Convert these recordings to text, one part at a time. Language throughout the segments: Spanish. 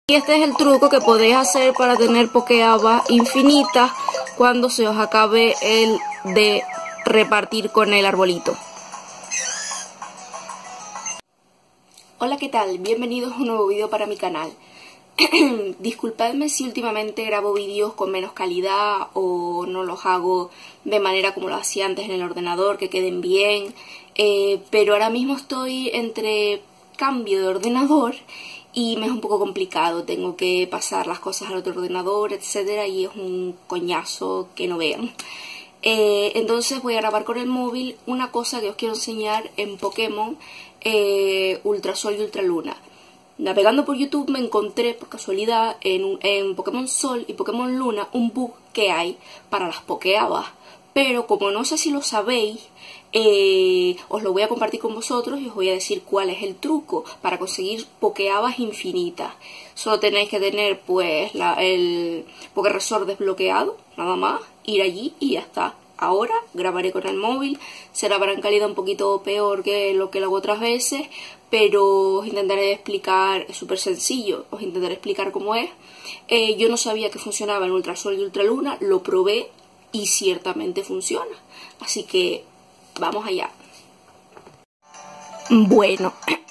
Y este es el truco que podéis hacer para tener Pokéabas infinitas cuando se os acabe el de repartir con el arbolito. Hola, ¿qué tal? Bienvenidos a un nuevo vídeo para mi canal. Disculpadme si últimamente grabo vídeos con menos calidad o no los hago de manera como lo hacía antes en el ordenador, que queden bien, pero ahora mismo estoy entre cambio de ordenador y me es un poco complicado, tengo que pasar las cosas al otro ordenador, etcétera, y es un coñazo que no vean. Entonces voy a grabar con el móvil una cosa que os quiero enseñar en Pokémon Ultrasol y Ultraluna. Navegando por YouTube me encontré por casualidad en Pokémon Sol y Pokémon Luna un bug que hay para las Pokéabas, pero como no sé si lo sabéis, os lo voy a compartir con vosotros y os voy a decir cuál es el truco para conseguir Pokéabas infinitas. Solo tenéis que tener pues el Pokéresort desbloqueado, nada más, ir allí y ya está. Ahora grabaré con el móvil, se grabará en calidad un poquito peor que lo que lo hago otras veces, pero os intentaré explicar, es súper sencillo, os intentaré explicar cómo es. Yo no sabía que funcionaba en Ultrasol y Ultraluna, lo probé y ciertamente funciona, así que vamos allá. Bueno,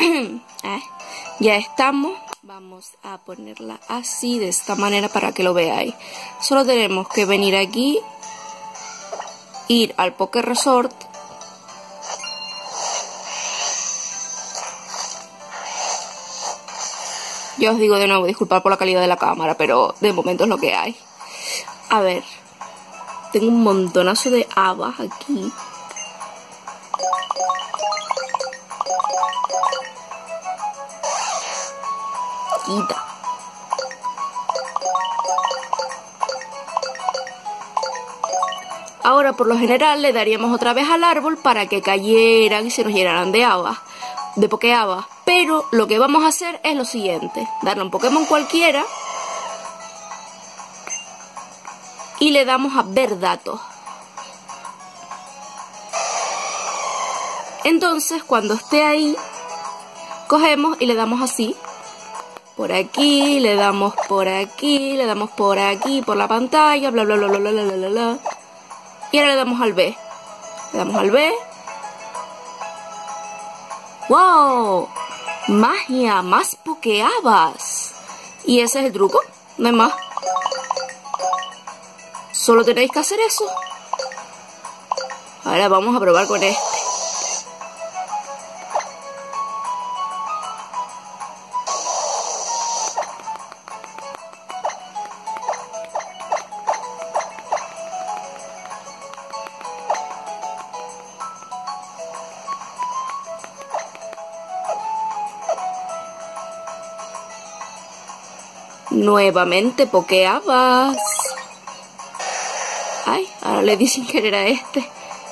ya estamos, vamos a ponerla así, de esta manera para que lo veáis. Solo tenemos que venir aquí, ir al Pokéresort, ya os digo de nuevo, disculpad por la calidad de la cámara, pero de momento es lo que hay. A ver, tengo un montonazo de habas aquí. Quita. Ahora por lo general le daríamos otra vez al árbol para que cayeran y se nos llenaran de habas, de Pokéabas. Pero lo que vamos a hacer es lo siguiente: darle a un Pokémon cualquiera y le damos a ver datos. Entonces cuando esté ahí, cogemos y le damos así. Por aquí, le damos por aquí, le damos por aquí, por la pantalla, bla bla bla bla bla bla bla bla. Y ahora le damos al B. Le damos al B. ¡Wow! ¡Magia! ¡Más Pokéabas! Y ese es el truco, no hay más. Solo tenéis que hacer eso. Ahora vamos a probar con este. Nuevamente Pokéabas. Ay, ahora le di sin querer a este.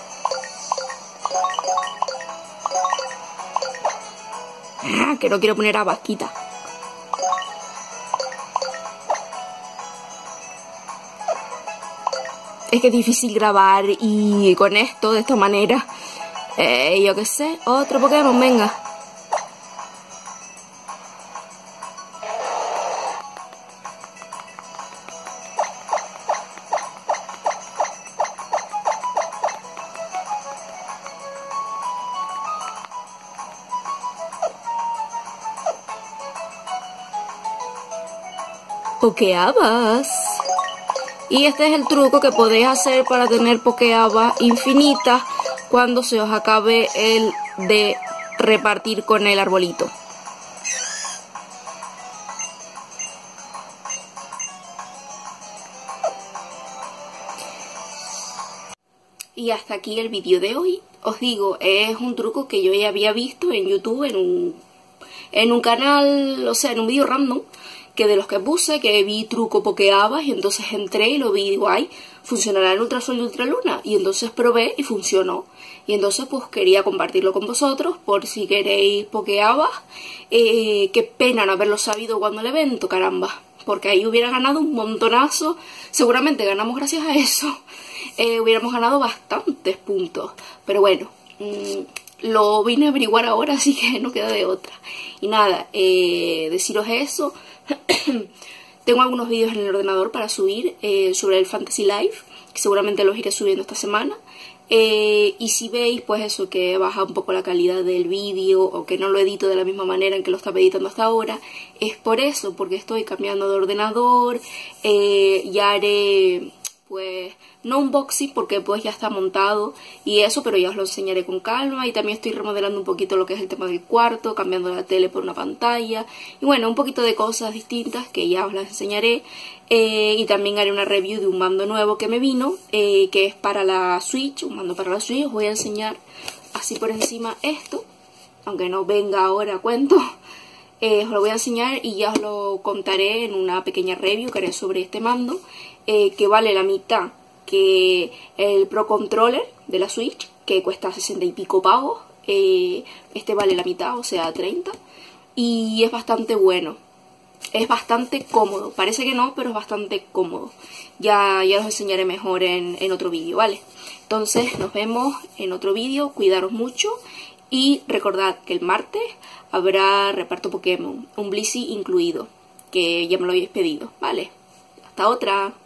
Que no quiero poner a Vasquita. Es que es difícil grabar y con esto, de esta manera. Yo qué sé, otro Pokémon, venga. Pokéabas. Y este es el truco que podéis hacer para tener Pokéabas infinitas cuando se os acabe el de repartir con el arbolito. Y hasta aquí el vídeo de hoy. Os digo, es un truco que yo ya había visto en YouTube en un canal, o sea, en un vídeo random, que de los que puse, que vi truco Pokéabas, y entonces entré y lo vi y digo, ay, funcionará en Ultrasol y Ultraluna, y entonces probé y funcionó, y entonces pues quería compartirlo con vosotros por si queréis Pokéabas. Qué pena no haberlo sabido cuando el evento, caramba, porque ahí hubiera ganado un montonazo, seguramente ganamos gracias a eso, hubiéramos ganado bastantes puntos, pero bueno, lo vine a averiguar ahora, así que no queda de otra. Y nada, deciros eso. Tengo algunos vídeos en el ordenador para subir sobre el Fantasy Life, que seguramente los iré subiendo esta semana. Y si veis, pues eso, que baja un poco la calidad del vídeo o que no lo edito de la misma manera en que lo estaba editando hasta ahora, es por eso, porque estoy cambiando de ordenador. Ya haré, pues, no unboxing porque pues ya está montado y eso, pero ya os lo enseñaré con calma. Y también estoy remodelando un poquito lo que es el tema del cuarto, cambiando la tele por una pantalla y bueno, un poquito de cosas distintas que ya os las enseñaré. Y también haré una review de un mando nuevo que me vino, que es para la Switch, un mando para la Switch. Os voy a enseñar así por encima esto, aunque no venga ahora a cuento. Os lo voy a enseñar y ya os lo contaré en una pequeña review que haré sobre este mando, que vale la mitad que el Pro Controller de la Switch, que cuesta 60 y pico pavos. Este vale la mitad, o sea 30, y es bastante bueno. Es bastante cómodo, parece que no, pero es bastante cómodo. Ya los enseñaré mejor en otro vídeo, ¿vale? Entonces nos vemos en otro vídeo, cuidaros mucho y recordad que el martes habrá reparto Pokémon, un Blissey incluido, que ya me lo habéis pedido, ¿vale? Hasta otra.